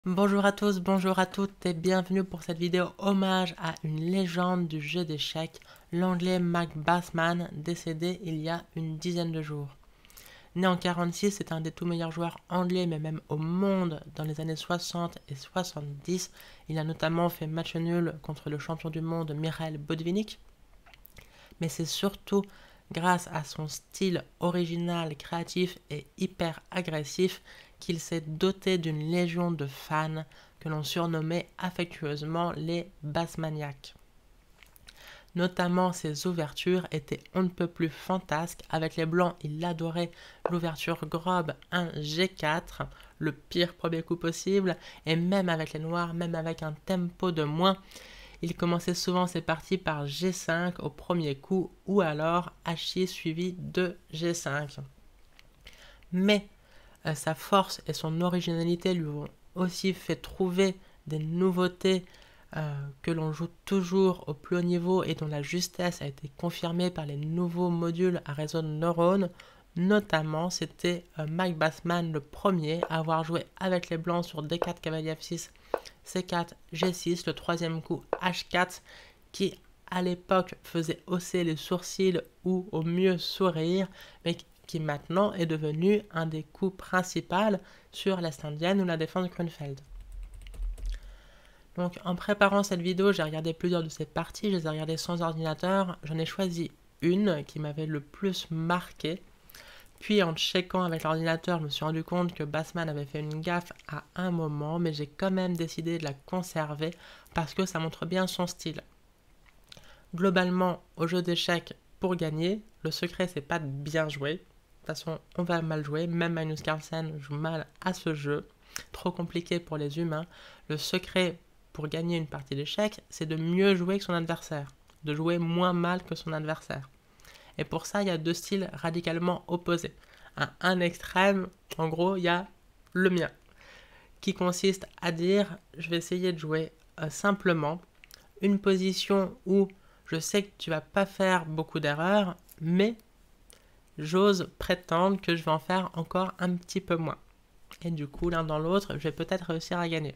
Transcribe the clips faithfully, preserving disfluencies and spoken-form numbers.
Bonjour à tous, bonjour à toutes et bienvenue pour cette vidéo hommage à une légende du jeu d'échecs, l'anglais Mark Bassman, décédé il y a une dizaine de jours. Né en quarante-six, c'est un des tout meilleurs joueurs anglais, mais même au monde, dans les années soixante et soixante-dix. Il a notamment fait match nul contre le champion du monde Mikhail Botvinnik. Mais c'est surtout grâce à son style original, créatif et hyper agressif qu'il s'est doté d'une légion de fans que l'on surnommait affectueusement les Bassmaniacs. Notamment ses ouvertures étaient on ne peut plus fantasques. Avec les blancs, il adorait l'ouverture Grob un G quatre, le pire premier coup possible, et même avec les noirs, même avec un tempo de moins, il commençait souvent ses parties par G cinq au premier coup ou alors H six suivi de G cinq. Mais euh, sa force et son originalité lui ont aussi fait trouver des nouveautés euh, que l'on joue toujours au plus haut niveau et dont la justesse a été confirmée par les nouveaux modules à réseau de neurones. Notamment, c'était euh, Mike Bassman le premier à avoir joué avec les blancs sur D quatre cavalier F six, C quatre, G six, le troisième coup H quatre, qui à l'époque faisait hausser les sourcils ou au mieux sourire, mais qui maintenant est devenu un des coups principaux sur l'Est indienne ou la défense de Grunfeld. Donc en préparant cette vidéo, j'ai regardé plusieurs de ces parties, je les ai regardées sans ordinateur, j'en ai choisi une qui m'avait le plus marqué. Puis en checkant avec l'ordinateur, je me suis rendu compte que Bassman avait fait une gaffe à un moment, mais j'ai quand même décidé de la conserver parce que ça montre bien son style. Globalement, au jeu d'échecs, pour gagner, le secret c'est pas de bien jouer. De toute façon, on va mal jouer, même Magnus Carlsen joue mal à ce jeu, trop compliqué pour les humains. Le secret pour gagner une partie d'échecs, c'est de mieux jouer que son adversaire, de jouer moins mal que son adversaire. Et pour ça, il y a deux styles radicalement opposés. À un extrême, en gros, il y a le mien, qui consiste à dire, je vais essayer de jouer euh, simplement une position où je sais que tu vas pas faire beaucoup d'erreurs, mais j'ose prétendre que je vais en faire encore un petit peu moins. Et du coup, l'un dans l'autre, je vais peut-être réussir à gagner.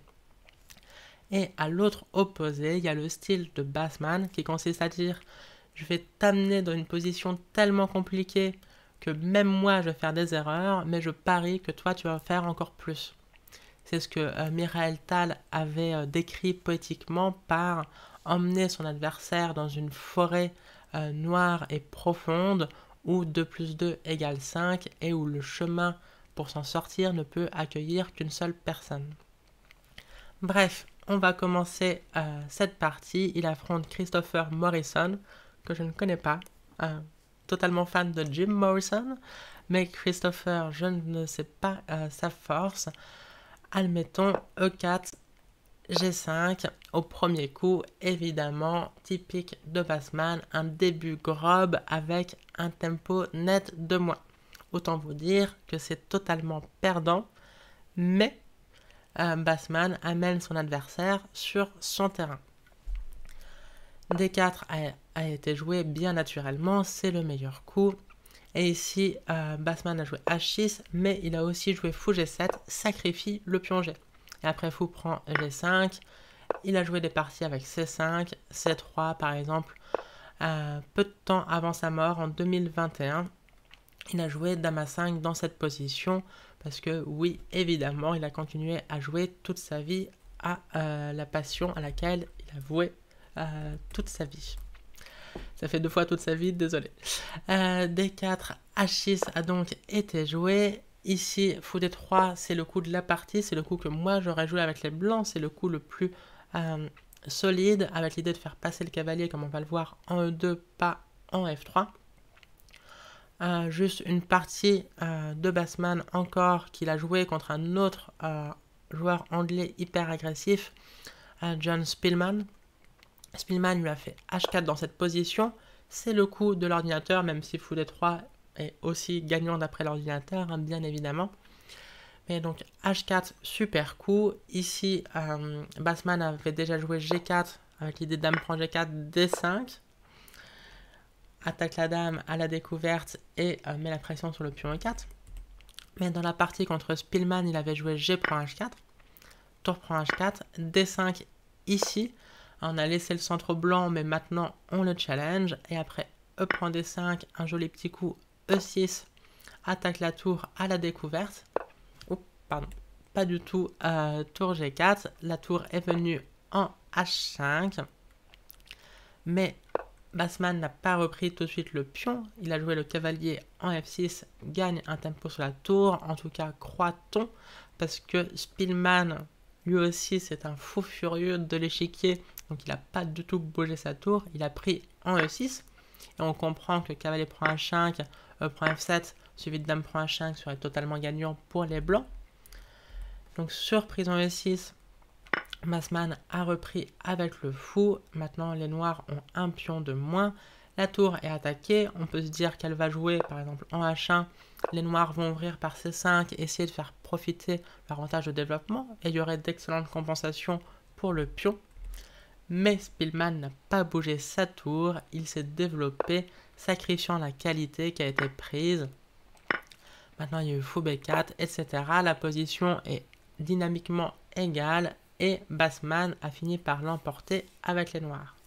Et à l'autre opposé, il y a le style de Bassman qui consiste à dire je vais t'amener dans une position tellement compliquée que même moi je vais faire des erreurs, mais je parie que toi tu vas faire encore plus. C'est ce que euh, Michael Tal avait euh, décrit poétiquement par emmener son adversaire dans une forêt euh, noire et profonde où deux plus deux égale cinq et où le chemin pour s'en sortir ne peut accueillir qu'une seule personne. Bref, on va commencer euh, cette partie. Il affronte Christopher Morrison, que je ne connais pas, euh, totalement fan de Jim Morrison, mais Christopher, je ne sais pas euh, sa force. Admettons E quatre, G cinq, au premier coup, évidemment, typique de Bassman, un début grob avec un tempo net de moins. Autant vous dire que c'est totalement perdant, mais euh, Bassman amène son adversaire sur son terrain. D quatre a, a été joué bien naturellement, c'est le meilleur coup. Et ici, euh, Bassman a joué H six, mais il a aussi joué fou G sept, sacrifie le pion G. Et après fou prend G cinq, il a joué des parties avec C cinq, C trois par exemple. Euh, peu de temps avant sa mort, en deux mille vingt et un, il a joué Dame A cinq dans cette position, parce que oui, évidemment, il a continué à jouer toute sa vie à euh, la passion à laquelle il a voué euh, toute sa vie. Ça fait deux fois toute sa vie, désolé. Euh, D quatre, H six a donc été joué. Ici, fou D trois, c'est le coup de la partie, c'est le coup que moi j'aurais joué avec les blancs, c'est le coup le plus euh, solide, avec l'idée de faire passer le cavalier, comme on va le voir, en E deux, pas en F trois. Euh, juste une partie euh, de Bassman encore qu'il a joué contre un autre euh, joueur anglais hyper agressif, euh, John Spielman. Spielman lui a fait H quatre dans cette position. C'est le coup de l'ordinateur, même si fou D trois est aussi gagnant d'après l'ordinateur, hein, bien évidemment. Mais donc H quatre, super coup. Ici, euh, Bassman avait déjà joué G quatre avec l'idée dame prend G quatre, D cinq. Attaque la dame à la découverte et euh, met la pression sur le pion E quatre. Mais dans la partie contre Spielman, il avait joué G prend H quatre. tour prend H quatre, D cinq ici. On a laissé le centre au blanc, mais maintenant on le challenge. Et après E prend D cinq, un joli petit coup, E six, attaque la tour à la découverte. Oh, pardon, pas du tout. Euh, tour G quatre, la tour est venue en H cinq. Mais Bassman n'a pas repris tout de suite le pion. Il a joué le cavalier en F six, gagne un tempo sur la tour. En tout cas, croit-on, parce que Spielmann, lui aussi, c'est un fou furieux de l'échiquier. Donc il n'a pas du tout bougé sa tour. Il a pris en E six. Et on comprend que cavalier prend H cinq, E prend F sept, suivi de dame prend H cinq serait totalement gagnant pour les blancs. Donc sur prise en E six, Bassman a repris avec le fou. Maintenant, les noirs ont un pion de moins. La tour est attaquée. On peut se dire qu'elle va jouer, par exemple, en H un. Les noirs vont ouvrir par C cinq, essayer de faire profiter l'avantage de développement. Et il y aurait d'excellentes compensations pour le pion. Mais Spielmann n'a pas bougé sa tour. Il s'est développé, sacrifiant la qualité qui a été prise. Maintenant, il y a eu fou B quatre, et cetera. La position est dynamiquement égale. Et Bassman a fini par l'emporter avec les noirs.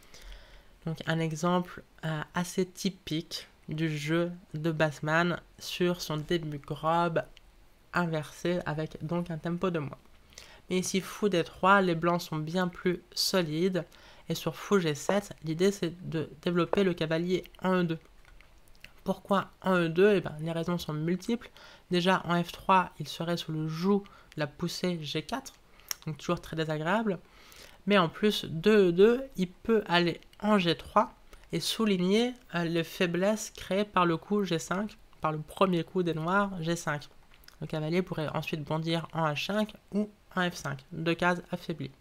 Donc un exemple euh, assez typique du jeu de Bassman sur son début grobe inversé avec donc un tempo de moins. Mais ici fou D trois, les blancs sont bien plus solides. Et sur fou G sept, l'idée c'est de développer le cavalier en E deux. Pourquoi en E deux? Eh ben, les raisons sont multiples. Déjà en F trois, il serait sous le joug de la poussée G quatre. Donc toujours très désagréable. Mais en plus de E deux, il peut aller en G trois et souligner euh, les faiblesses créées par le coup G cinq, par le premier coup des noirs G cinq. Le cavalier pourrait ensuite bondir en H cinq ou en F cinq, deux cases affaiblies.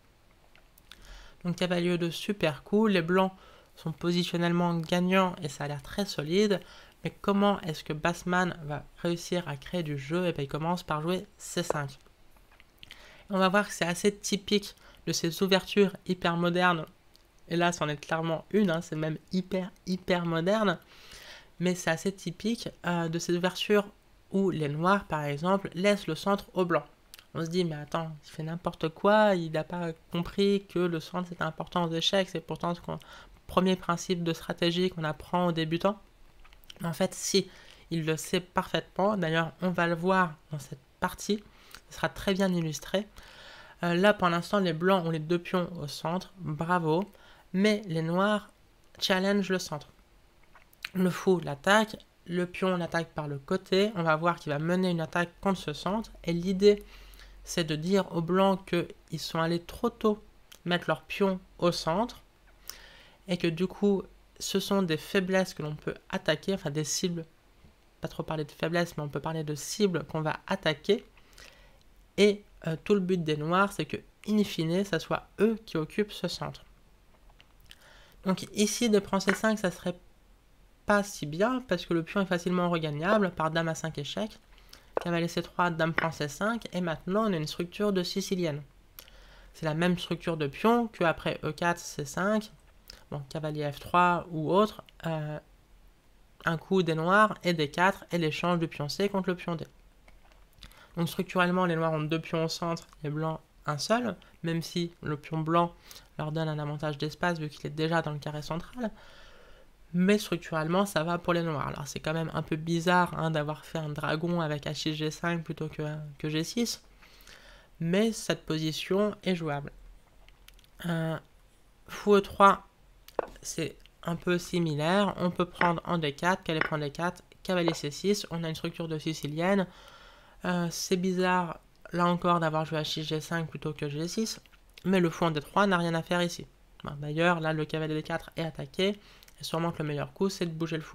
Donc cavalier de super coup, les blancs sont positionnellement gagnants et ça a l'air très solide. Mais comment est-ce que Bassman va réussir à créer du jeu? Et bien il commence par jouer C cinq. On va voir que c'est assez typique de ces ouvertures hyper modernes. Et là, c'en est clairement une, hein, c'est même hyper, hyper moderne. Mais c'est assez typique euh, de ces ouvertures où les noirs, par exemple, laissent le centre au blanc. On se dit, mais attends, il fait n'importe quoi, il n'a pas compris que le centre c'est important aux échecs, c'est pourtant le premier principe de stratégie qu'on apprend aux débutants. En fait, si, il le sait parfaitement. D'ailleurs, on va le voir dans cette partie. Ce sera très bien illustré. Euh, là, pour l'instant, les blancs ont les deux pions au centre. Bravo. Mais les noirs challenge le centre. Le fou l'attaque. Le pion l'attaque par le côté. On va voir qu'il va mener une attaque contre ce centre. Et l'idée, c'est de dire aux blancs qu'ils sont allés trop tôt mettre leur pion au centre. Et que du coup, ce sont des faiblesses que l'on peut attaquer. Enfin, des cibles. Pas trop parler de faiblesses, mais on peut parler de cibles qu'on va attaquer. Et euh, tout le but des noirs, c'est que, in fine, ça soit eux qui occupent ce centre. Donc ici, de prendre C cinq, ça serait pas si bien, parce que le pion est facilement regagnable par dame à cinq échecs. Cavalier C trois, dame prend C cinq, et maintenant on a une structure de sicilienne. C'est la même structure de pion qu'après E quatre, C cinq, bon, cavalier F trois ou autre, euh, un coup des noirs et D quatre, et l'échange du pion C contre le pion D. Donc structurellement, les noirs ont deux pions au centre, les blancs un seul, même si le pion blanc leur donne un avantage d'espace vu qu'il est déjà dans le carré central. Mais structurellement, ça va pour les noirs. Alors c'est quand même un peu bizarre hein, d'avoir fait un dragon avec H six G cinq plutôt que, que G six. Mais cette position est jouable. Euh, Fou E trois, c'est un peu similaire. On peut prendre en D quatre, cavalier prend D quatre, cavalier C six. On a une structure de sicilienne. Euh, c'est bizarre, là encore, d'avoir joué H six G cinq plutôt que G six. Mais le fou en D trois n'a rien à faire ici. Bon, d'ailleurs, là, le cavalier D quatre est attaqué. Et sûrement que le meilleur coup, c'est de bouger le fou.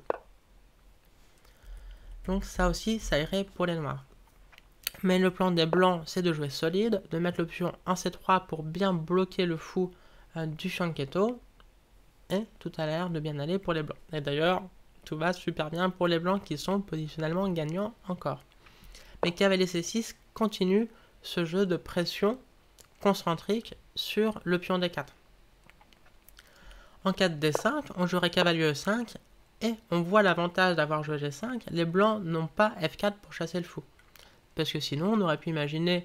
Donc ça aussi, ça irait pour les noirs. Mais le plan des blancs, c'est de jouer solide, de mettre le pion en C trois pour bien bloquer le fou euh, du fianchetto. Et tout a l'air de bien aller pour les blancs. Et d'ailleurs, tout va super bien pour les blancs qui sont positionnellement gagnants encore. Mais cavalier C six continue ce jeu de pression concentrique sur le pion D quatre. En quatre D cinq, on jouerait cavalier E cinq et on voit l'avantage d'avoir joué G cinq. Les blancs n'ont pas F quatre pour chasser le fou. Parce que sinon, on aurait pu imaginer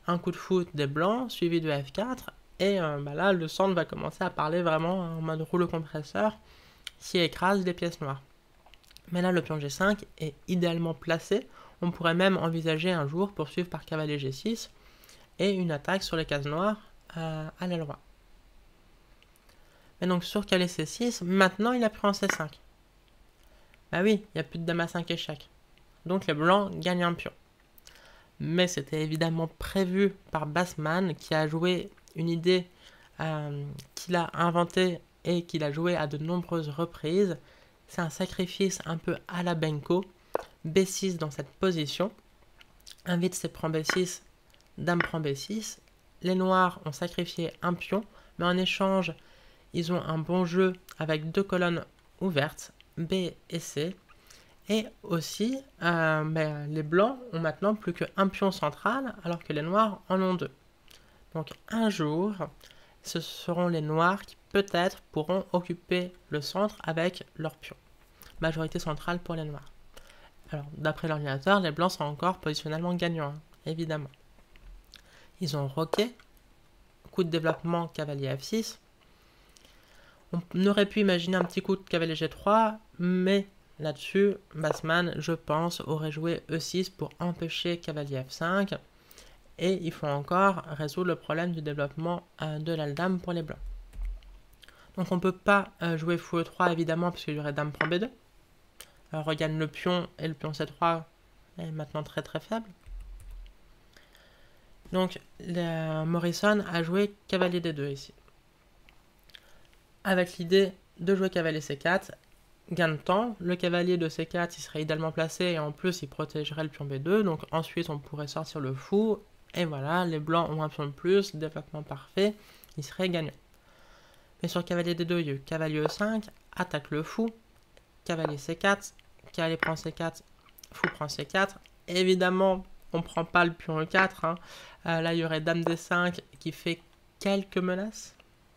un coup de fou des blancs, suivi de F quatre, et euh, bah là, le centre va commencer à parler vraiment en mode rouleau compresseur, qui écrase les pièces noires. Mais là, le pion G cinq est idéalement placé. On pourrait même envisager un jour poursuivre par cavalier G six et une attaque sur les cases noires euh, à l'aile roi. Mais donc sur cavalier C six, maintenant il a pris en C cinq. Bah oui, il n'y a plus de dame à cinq échecs. Donc les blancs gagnent un pion. Mais c'était évidemment prévu par Bassman, qui a joué une idée euh, qu'il a inventée et qu'il a joué à de nombreuses reprises. C'est un sacrifice un peu à la Benko. B six dans cette position. Invite c'est prend B six, dame prend B six. Les noirs ont sacrifié un pion, mais en échange, ils ont un bon jeu avec deux colonnes ouvertes, B et C. Et aussi, euh, ben, les blancs ont maintenant plus qu'un pion central, alors que les noirs en ont deux. Donc un jour, ce seront les noirs qui peut-être pourront occuper le centre avec leur pion. Majorité centrale pour les noirs. Alors, d'après l'ordinateur, les blancs sont encore positionnellement gagnants, hein, évidemment. Ils ont roqué, coup de développement cavalier F six. On aurait pu imaginer un petit coup de cavalier G trois, mais là-dessus, Bassman, je pense, aurait joué E six pour empêcher cavalier F cinq. Et il faut encore résoudre le problème du développement euh, de la dame pour les blancs. Donc on ne peut pas euh, jouer fou E trois, évidemment, parce qu'il y aurait dame prend B deux. Alors regagne le pion, et le pion C trois est maintenant très très faible. Donc le, Morrison a joué cavalier D deux ici. Avec l'idée de jouer cavalier C quatre, gain de temps, le cavalier de C quatre il serait idéalement placé et en plus il protégerait le pion B deux, donc ensuite on pourrait sortir le fou, et voilà, les blancs ont un pion de plus, développement parfait, il serait gagnant. Mais sur cavalier D deux, il y a eu cavalier E cinq, attaque le fou, cavalier C quatre, cavalier prend C quatre, fou prend C quatre, évidemment on ne prend pas le pion E quatre, hein. euh, là il y aurait dame D cinq qui fait quelques menaces.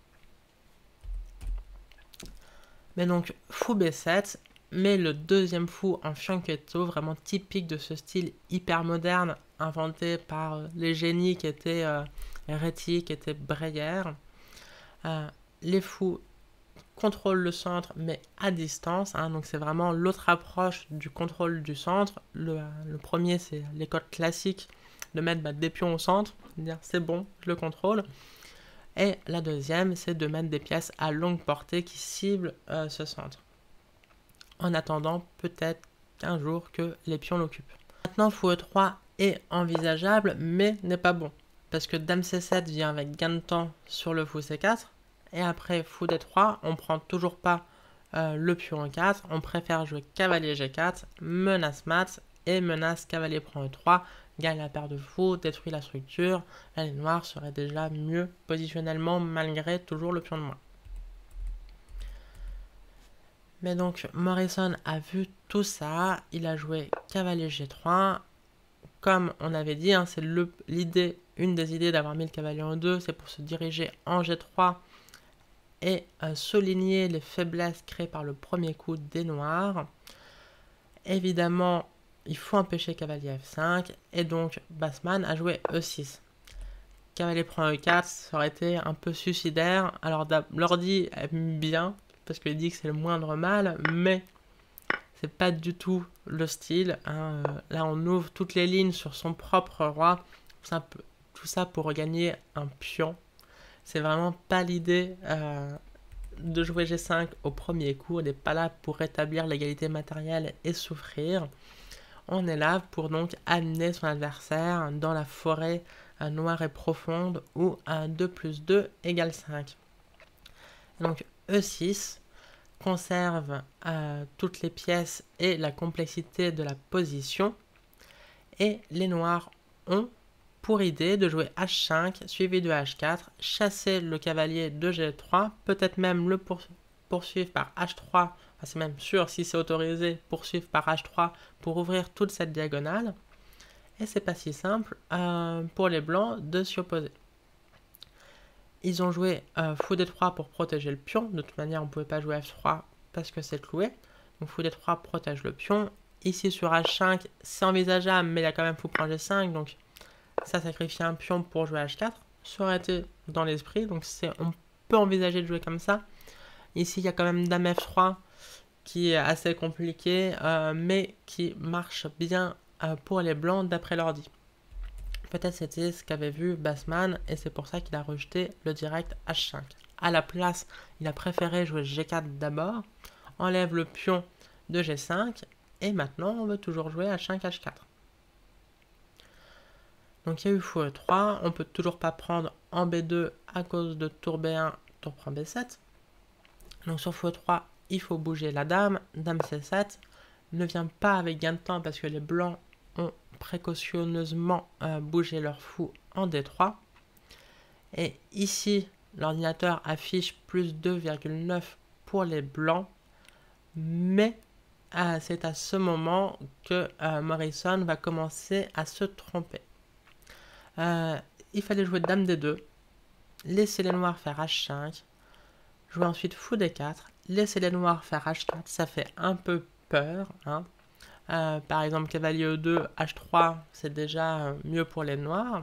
Mais donc fou B sept, mais le deuxième fou en fianchetto, vraiment typique de ce style hyper moderne, inventé par euh, les génies qui étaient euh, Réti, qui étaient Breyer. Euh, les fous contrôlent le centre, mais à distance, hein, donc c'est vraiment l'autre approche du contrôle du centre. Le, le premier, c'est l'école classique de mettre bah, des pions au centre, de dire c'est bon, je le contrôle. Et la deuxième, c'est de mettre des pièces à longue portée qui ciblent euh, ce centre. En attendant, peut-être qu'un jour que les pions l'occupent. Maintenant, fou E trois est envisageable, mais n'est pas bon. Parce que dame C sept vient avec gain de temps sur le fou C quatre. Et après, fou D trois, on prend toujours pas euh, le pion E quatre. On préfère jouer cavalier G quatre, menace mat et menace cavalier prend E trois. Gagne la paire de fous, détruit la structure. Là, les noirs seraient déjà mieux positionnellement malgré toujours le pion de moins. Mais donc, Morrison a vu tout ça. Il a joué cavalier G trois. Comme on avait dit, hein, c'est l'idée, une des idées d'avoir mis le cavalier en deux, c'est pour se diriger en G trois et euh, souligner les faiblesses créées par le premier coup des noirs. Évidemment, il faut empêcher cavalier F cinq, et donc Bassman a joué E six. Cavalier prend E quatre, ça aurait été un peu suicidaire. Alors l'ordi aime bien, parce qu'il dit que c'est le moindre mal, mais c'est pas du tout le style. Hein. Là, on ouvre toutes les lignes sur son propre roi, tout ça pour regagner un pion. C'est vraiment pas l'idée euh, de jouer G cinq au premier coup. On n'est pas là pour rétablir l'égalité matérielle et souffrir. On est là pour donc amener son adversaire dans la forêt euh, noire et profonde où un deux plus deux égale cinq. Donc E six conserve euh, toutes les pièces et la complexité de la position. Et les noirs ont pour idée de jouer H cinq suivi de H quatre, chasser le cavalier de G trois, peut-être même le pour poursuivre par H trois, enfin, c'est même sûr si c'est autorisé, poursuivre par H trois pour ouvrir toute cette diagonale. Et c'est pas si simple euh, pour les blancs de s'y opposer. Ils ont joué euh, fou D trois pour protéger le pion. De toute manière, on ne pouvait pas jouer F trois parce que c'est cloué. Donc fou D trois protège le pion. Ici sur H cinq, c'est envisageable, mais il y a quand même fou prend G cinq. Donc ça sacrifie un pion pour jouer H quatre. Ça aurait été dans l'esprit, donc on peut envisager de jouer comme ça. Ici, il y a quand même Dame F trois qui est assez compliqué, euh, mais qui marche bien euh, pour les blancs d'après l'ordi. Peut-être c'était ce qu'avait vu Bassman, et c'est pour ça qu'il a rejeté le direct H cinq. À la place, il a préféré jouer G quatre d'abord, enlève le pion de G cinq, et maintenant on veut toujours jouer H cinq, H quatre. Donc il y a eu fou E trois, on peut toujours pas prendre en B deux à cause de tour B un, tour prend B sept. Donc sur fou E trois, il faut bouger la dame, dame C sept, ne vient pas avec gain de temps parce que les blancs ont précautionneusement euh, bougé leur fou en D trois. Et ici, l'ordinateur affiche plus deux virgule neuf pour les blancs, mais euh, c'est à ce moment que euh, Morrison va commencer à se tromper. Euh, il fallait jouer dame D deux, laisser les noirs faire H cinq, jouer ensuite fou D quatre, laisser les noirs faire H quatre, ça fait un peu peur, hein. Euh, par exemple, cavalier E deux, H trois, c'est déjà mieux pour les noirs.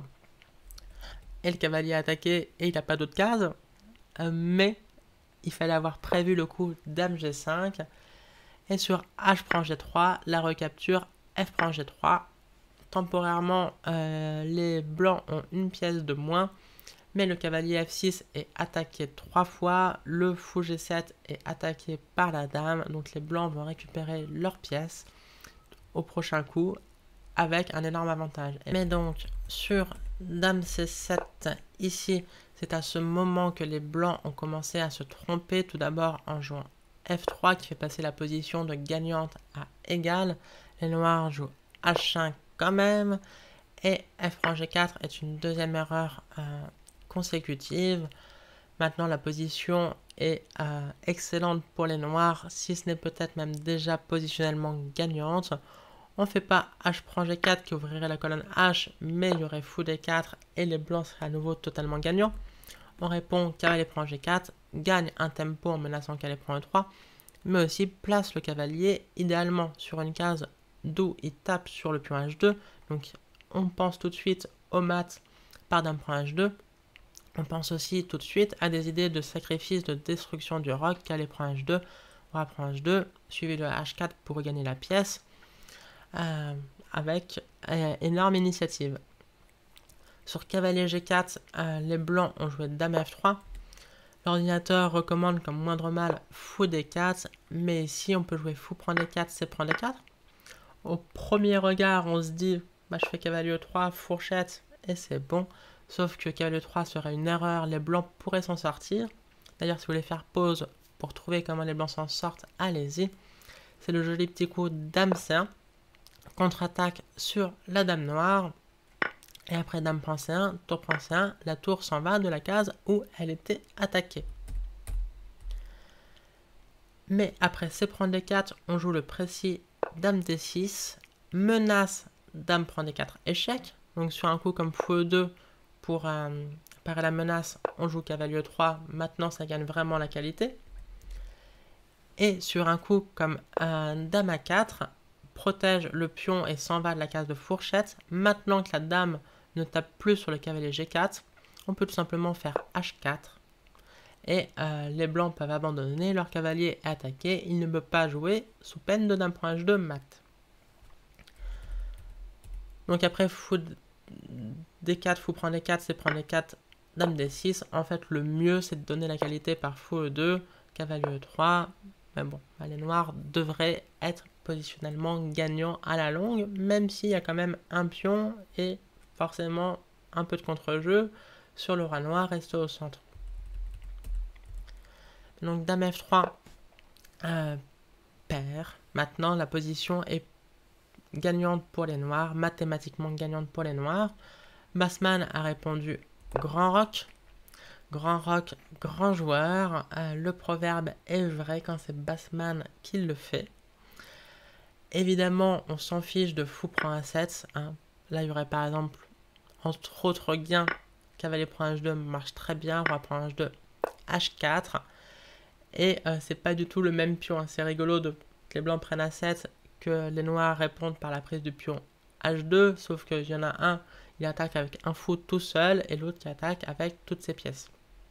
Et le cavalier a attaqué et il n'a pas d'autres cases. Euh, mais il fallait avoir prévu le coup dame G cinq. Et sur H prend G trois, la recapture F prend G trois. Temporairement, euh, les blancs ont une pièce de moins. Mais le cavalier F six est attaqué trois fois. Le fou G sept est attaqué par la dame. Donc les blancs vont récupérer leur pièce au prochain coup avec un énorme avantage. Mais donc sur dame C sept, ici c'est à ce moment que les blancs ont commencé à se tromper, tout d'abord en jouant F trois qui fait passer la position de gagnante à égale. Les noirs jouent H cinq quand même, et F prend G quatre est une deuxième erreur euh, consécutive. Maintenant la position est euh, excellente pour les noirs, si ce n'est peut-être même déjà positionnellement gagnante. On ne fait pas H prend G quatre qui ouvrirait la colonne H, mais il y aurait fou D quatre et les blancs seraient à nouveau totalement gagnants. On répond cavalier prend G quatre, gagne un tempo en menaçant cavalier prend E trois, mais aussi place le cavalier idéalement sur une case d'où il tape sur le pion H deux. Donc on pense tout de suite au mat par dame prend H deux. On pense aussi tout de suite à des idées de sacrifice, de destruction du roc, cavalier prend H deux, roi prend H deux, suivi de H quatre pour regagner la pièce. Euh, avec euh, énorme initiative. Sur cavalier G quatre, euh, les blancs ont joué dame F trois. L'ordinateur recommande comme moindre mal fou D quatre, mais ici on peut jouer fou prend D quatre, c'est prend D quatre. Au premier regard, on se dit bah, je fais cavalier E trois, fourchette, et c'est bon. Sauf que cavalier E trois serait une erreur, les blancs pourraient s'en sortir. D'ailleurs, si vous voulez faire pause pour trouver comment les blancs s'en sortent, allez-y. C'est le joli petit coup dame C un. Contre-attaque sur la dame noire, et après dame prend C un, tour prend C un, la tour s'en va de la case où elle était attaquée. Mais après C prend D quatre, on joue le précis dame D six, menace dame prend D quatre, échec. Donc sur un coup comme fou E deux, pour euh, parer la menace, on joue cavalier E trois, maintenant ça gagne vraiment la qualité. Et sur un coup comme un dame A quatre, protège le pion et s'en va de la case de fourchette. Maintenant que la dame ne tape plus sur le cavalier G quatre, on peut tout simplement faire H quatre. Et euh, les blancs peuvent abandonner, leur cavalier est attaqué, il ne peut pas jouer sous peine de dame prend H deux mat. Donc après fou D quatre, fou prend D quatre, c'est prendre D quatre, dame D six. En fait le mieux c'est de donner la qualité par fou E deux, cavalier E trois. Mais bon, les noirs devraient être positionnellement gagnants à la longue, même s'il y a quand même un pion et forcément un peu de contre-jeu sur le roi noir resté au centre. Donc dame F trois euh, perd. Maintenant la position est gagnante pour les noirs, mathématiquement gagnante pour les noirs. Bassman a répondu grand roc. Grand roc, grand joueur. Euh, le proverbe est vrai quand c'est Bassman qui le fait. Évidemment, on s'en fiche de fou prend A sept. Hein. Là, il y aurait par exemple, entre autres gains, cavalier prend H deux marche très bien, roi prend H deux, H quatre. Et euh, c'est pas du tout le même pion. Hein. C'est rigolo de, que les blancs prennent A sept, que les noirs répondent par la prise du pion H deux, sauf qu'il y en a un, il attaque avec un fou tout seul, et l'autre qui attaque avec toutes ses pièces.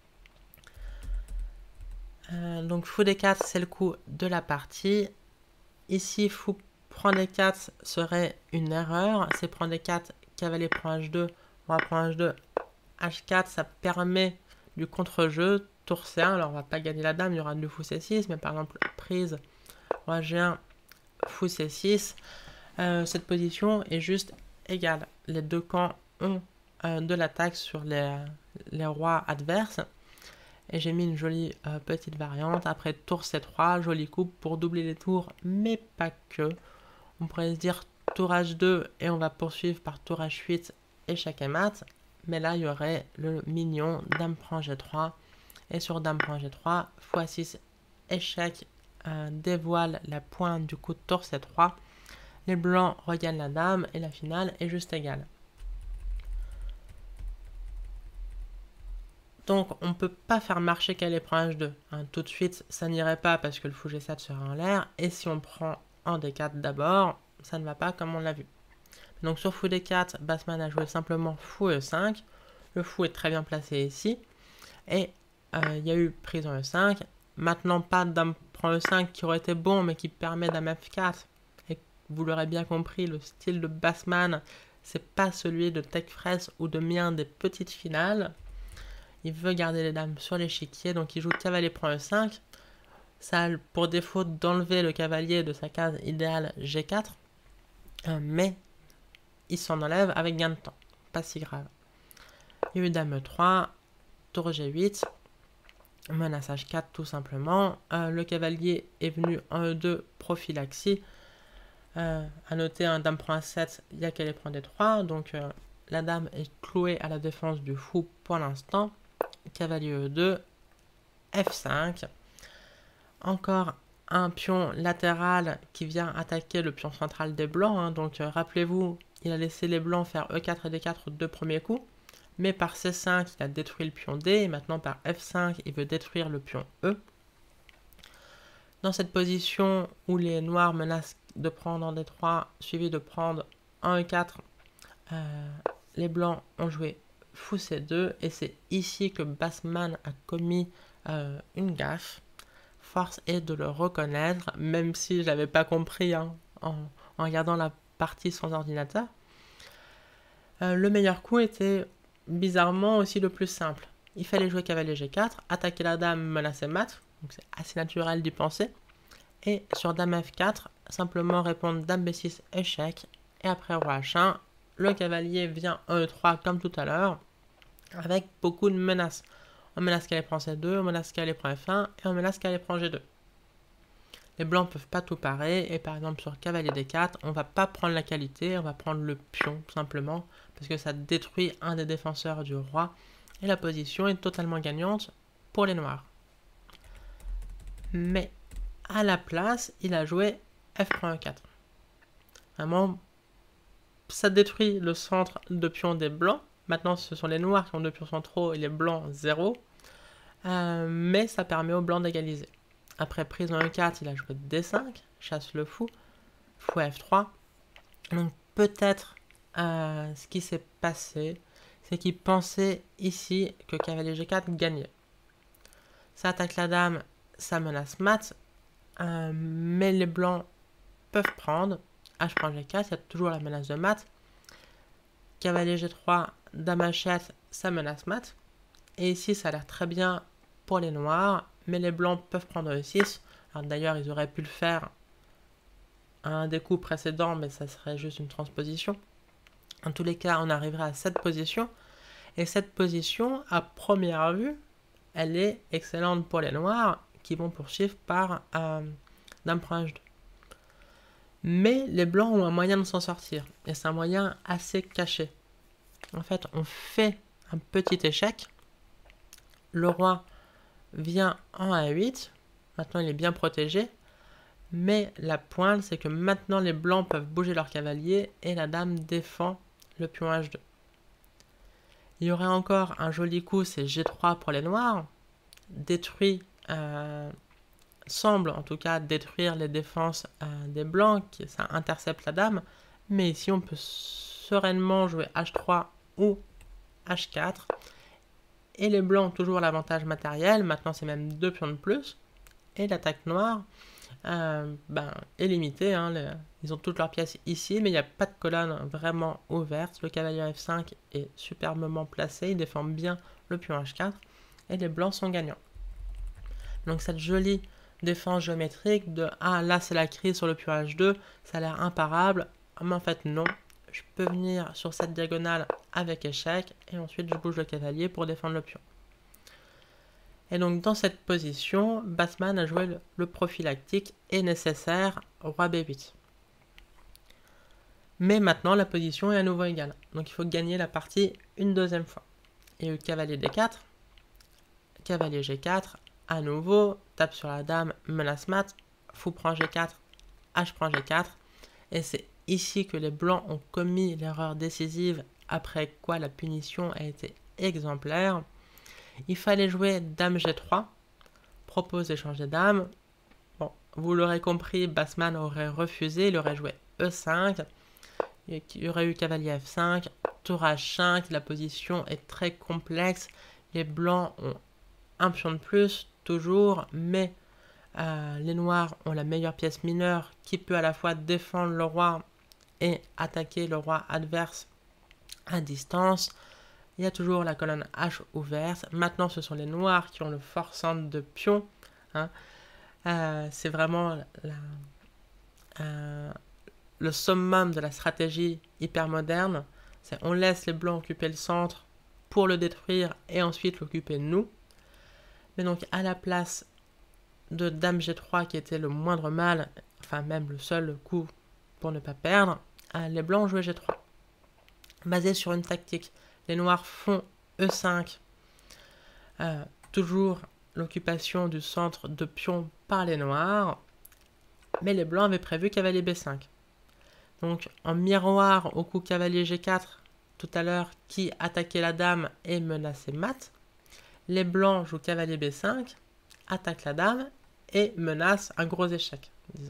Euh, donc fou D quatre, c'est le coup de la partie. Ici, fou prend D quatre serait une erreur. C'est prendre D quatre, cavalier prend H deux, roi prend H deux, H quatre, ça permet du contre-jeu, tour C un, alors on va pas gagner la dame, il y aura du fou C six, mais par exemple prise, roi G un, fou C six, euh, cette position est juste égale. Les deux camps ont euh, de l'attaque sur les, les rois adverses, et j'ai mis une jolie euh, petite variante. Après tour C trois, joli coup pour doubler les tours, mais pas que. On pourrait se dire tour H deux et on va poursuivre par tour H huit, échec et mat. Mais là, il y aurait le mignon dame prend G trois. Et sur dame prend G trois, fou A six, échec, euh, dévoile la pointe du coup de tour C trois. Les blancs regagnent la dame et la finale est juste égale. Donc, on ne peut pas faire marcher cavalier prend H deux. Hein, tout de suite, ça n'irait pas parce que le fou G sept serait en l'air. Et si on prend en D quatre d'abord, ça ne va pas comme on l'a vu. Donc, sur fou D quatre, Bassman a joué simplement fou E cinq. Le fou est très bien placé ici. Et il euh, y a eu prise en E cinq. Maintenant, pas dame prend E cinq qui aurait été bon, mais qui permet dame F quatre. Et vous l'aurez bien compris, le style de Bassman, c'est pas celui de Tech-Fraisse ou de mien des petites finales. Il veut garder les dames sur l'échiquier, donc il joue cavalier prend E cinq. Ça a pour défaut d'enlever le cavalier de sa case idéale G quatre. Euh, mais il s'en enlève avec gain de temps. Pas si grave. Il y a eu dame E trois, tour G huit, menace H quatre tout simplement. Euh, le cavalier est venu en E deux, prophylaxie. Euh, à noter, un dame prend A sept, il y a cavalier prend D trois. Donc euh, la dame est clouée à la défense du fou pour l'instant. Cavalier E deux, F cinq. Encore un pion latéral qui vient attaquer le pion central des blancs. Hein. Donc euh, rappelez-vous, il a laissé les blancs faire E quatre et D quatre aux deux premiers coups. Mais par C cinq, il a détruit le pion D. Et maintenant par F cinq, il veut détruire le pion E. Dans cette position où les noirs menacent de prendre en D trois, suivi de prendre en E quatre, euh, les blancs ont joué fou C deux. Et c'est ici que Bassman a commis euh, une gaffe. Force est de le reconnaître, même si je l'avais pas compris hein, en, en regardant la partie sans ordinateur. Euh, le meilleur coup était bizarrement aussi le plus simple. Il fallait jouer cavalier G quatre, attaquer la dame, menacer mat, donc c'est assez naturel d'y penser. Et sur dame F quatre, simplement répondre dame B six, échec, et après roi H un, le cavalier vient en E trois comme tout à l'heure, avec beaucoup de menaces. On menace cavalier prend C deux, on menace cavalier prend F un, et on menace cavalier prend G deux. Les blancs ne peuvent pas tout parer, et par exemple sur cavalier D quatre, on ne va pas prendre la qualité, on va prendre le pion, tout simplement, parce que ça détruit un des défenseurs du roi, et la position est totalement gagnante pour les noirs. Mais, à la place, il a joué F prend E quatre. Vraiment, ça détruit le centre de pion des blancs. Maintenant, ce sont les noirs qui ont deux pions centraux et les blancs zéro. Euh, mais ça permet aux blancs d'égaliser. Après prise en E quatre, il a joué D cinq, chasse le fou, fou F trois. Donc peut-être euh, ce qui s'est passé, c'est qu'il pensait ici que cavalier G quatre gagnait. Ça attaque la dame, ça menace mat, euh, mais les blancs peuvent prendre. H prend G quatre, il y a toujours la menace de mat. Cavalier G trois, dame H sept, ça menace mat. Et ici, ça a l'air très bien pour les noirs, mais les blancs peuvent prendre E six. D'ailleurs, ils auraient pu le faire à un des coups précédents, mais ça serait juste une transposition. En tous les cas, on arriverait à cette position. Et cette position, à première vue, elle est excellente pour les noirs, qui vont poursuivre par euh, dame prend H deux. Mais les blancs ont un moyen de s'en sortir. Et c'est un moyen assez caché. En fait, on fait un petit échec. Le roi vient en A huit. Maintenant, il est bien protégé. Mais la pointe, c'est que maintenant, les blancs peuvent bouger leur cavalier et la dame défend le pion H deux. Il y aurait encore un joli coup, c'est G trois pour les noirs. Détruit, euh, semble en tout cas détruire les défenses euh, des blancs, qui, ça intercepte la dame. Mais ici, on peut sereinement jouer H trois ou H quatre. Et les blancs ont toujours l'avantage matériel. Maintenant, c'est même deux pions de plus. Et l'attaque noire euh, ben, est limitée. Hein. Les, ils ont toutes leurs pièces ici, mais il n'y a pas de colonne vraiment ouverte. Le cavalier F cinq est superbement placé. Il défend bien le pion H quatre. Et les blancs sont gagnants. Donc cette jolie défense géométrique de « Ah, là, c'est la crise sur le pion H deux. Ça a l'air imparable. » Mais en fait, non. Je peux venir sur cette diagonale avec échec. Et ensuite, je bouge le cavalier pour défendre le pion. Et donc, dans cette position, Bassman a joué le, le prophylactique et nécessaire roi B huit. Mais maintenant, la position est à nouveau égale. Donc, il faut gagner la partie une deuxième fois. Et le cavalier D quatre, cavalier G quatre, à nouveau, tape sur la dame, menace mat, fou prend G quatre, H prend G quatre. Et c'est ici que les blancs ont commis l'erreur décisive, après quoi la punition a été exemplaire. Il fallait jouer dame G trois, propose d'échanger dame. Bon, vous l'aurez compris, Bassman aurait refusé, il aurait joué E cinq, il y aurait eu cavalier F cinq, tour H cinq, la position est très complexe. Les blancs ont un pion de plus, toujours, mais euh, les noirs ont la meilleure pièce mineure qui peut à la fois défendre le roi et attaquer le roi adverse à distance. Il y a toujours la colonne H ouverte. Maintenant, ce sont les noirs qui ont le forçant de pion. Hein. Euh, c'est vraiment la, euh, le summum de la stratégie hyper moderne. On laisse les blancs occuper le centre pour le détruire et ensuite l'occuper nous. Mais donc, à la place de dame G trois, qui était le moindre mal, enfin même le seul coup pour ne pas perdre, euh, les blancs ont joué G trois. Basé sur une tactique. Les noirs font E cinq, euh, toujours l'occupation du centre de pion par les noirs, mais les blancs avaient prévu cavalier B cinq. Donc en miroir au coup cavalier G quatre, tout à l'heure, qui attaquait la dame et menaçait mat, les blancs jouent cavalier B cinq, attaquent la dame et menacent un gros échec, disons.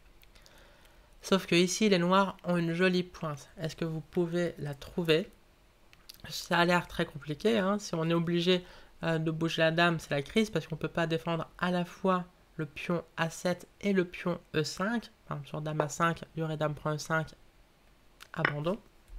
Sauf que ici, les noirs ont une jolie pointe. Est-ce que vous pouvez la trouver ? Ça a l'air très compliqué, hein. Si on est obligé euh, de bouger la dame, c'est la crise, parce qu'on ne peut pas défendre à la fois le pion A sept et le pion E cinq. Par exemple, sur dame A cinq, il y aurait dame prend E cinq, abandon.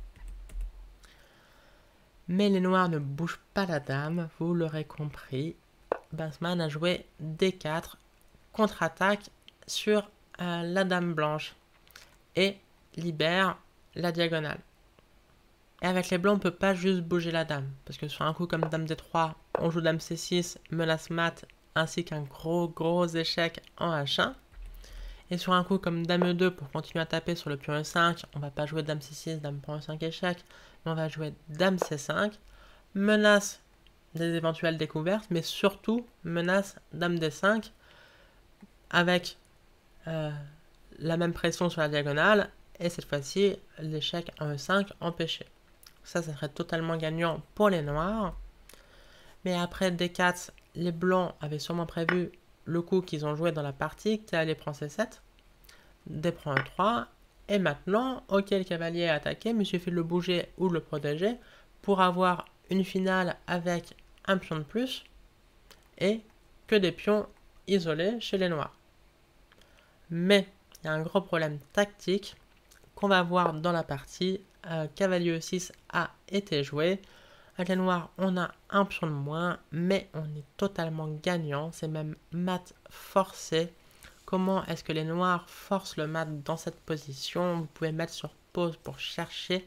Mais les noirs ne bougent pas la dame, vous l'aurez compris. Bassman a joué D quatre, contre-attaque sur euh, la dame blanche et libère la diagonale. Et avec les blancs, on ne peut pas juste bouger la dame. Parce que sur un coup comme dame D trois, on joue dame C six, menace mat, ainsi qu'un gros gros échec en H un. Et sur un coup comme dame E deux, pour continuer à taper sur le pion E cinq, on ne va pas jouer dame C six, dame prend E cinq échec, mais on va jouer dame C cinq, menace des éventuelles découvertes, mais surtout menace dame D cinq, avec euh, la même pression sur la diagonale, et cette fois-ci, l'échec en E cinq empêché. Ça, ça serait totalement gagnant pour les noirs. Mais après D quatre, les blancs avaient sûrement prévu le coup qu'ils ont joué dans la partie, cavalier prend C sept, D prend E trois, et maintenant, ok, le cavalier est attaqué, mais il suffit de le bouger ou de le protéger pour avoir une finale avec un pion de plus et que des pions isolés chez les noirs. Mais il y a un gros problème tactique qu'on va voir dans la partie. Euh, cavalier E six a été joué. Avec les noirs, on a un pion de moins, mais on est totalement gagnant. C'est même mat forcé. Comment est-ce que les noirs forcent le mat dans cette position? Vous pouvez mettre sur pause pour chercher.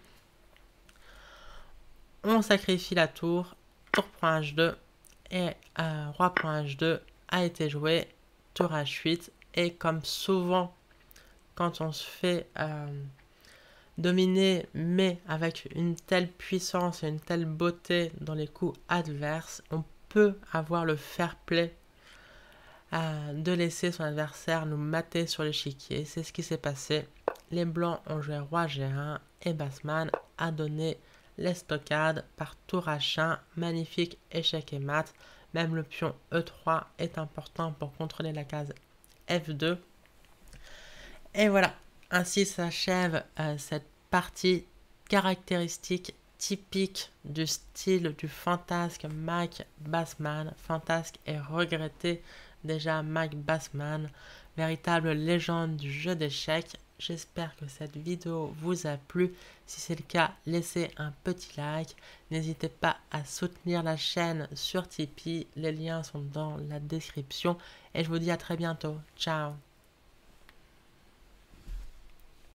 On sacrifie la tour. Tour prend H deux. Et euh, roi prend H deux a été joué. Tour H huit. Et comme souvent, quand on se fait euh, dominer, mais avec une telle puissance et une telle beauté dans les coups adverses, on peut avoir le fair play euh, de laisser son adversaire nous mater sur l'échiquier. C'est ce qui s'est passé. Les blancs ont joué roi G un et Bassman a donné l'estocade par tour H un. Magnifique échec et mat. Même le pion E trois est important pour contrôler la case F deux. Et voilà, ainsi s'achève euh, cette partie caractéristique typique du style du fantasque Mike Bassman. Fantasque et regretté déjà Mike Bassman, véritable légende du jeu d'échecs. J'espère que cette vidéo vous a plu. Si c'est le cas, laissez un petit like. N'hésitez pas à soutenir la chaîne sur Tipeee. Les liens sont dans la description. Et je vous dis à très bientôt. Ciao!